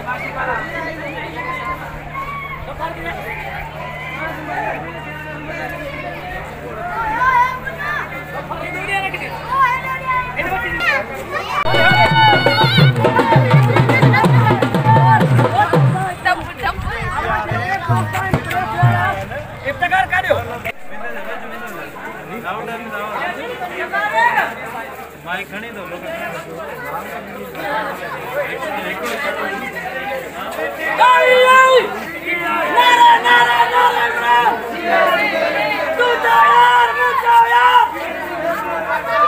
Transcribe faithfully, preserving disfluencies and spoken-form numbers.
mic खणी दो लोग नारा नारा नारा तू तो यार मुझे यार